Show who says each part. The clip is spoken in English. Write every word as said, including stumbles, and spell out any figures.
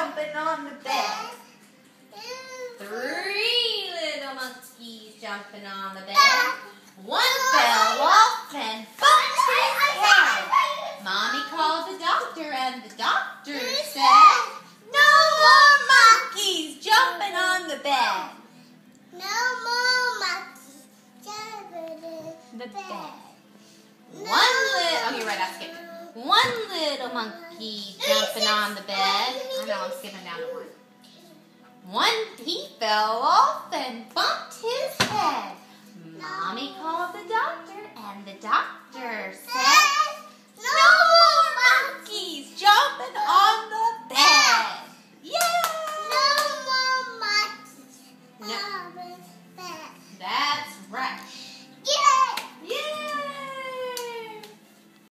Speaker 1: jumping on the bed. Three little monkeys jumping on the bed. One fell off and bumped his head. Mommy called the doctor and the doctor said, no more monkeys jumping on the bed.
Speaker 2: No more monkeys jumping on
Speaker 1: The
Speaker 2: the bed.
Speaker 1: bed. One little, oh, you're right, I skipped. One little monkey jumping on the bed. I know, I'm skipping down to one. One, he fell off and bumped his head. Mommy called the doctor, and the doctor said, no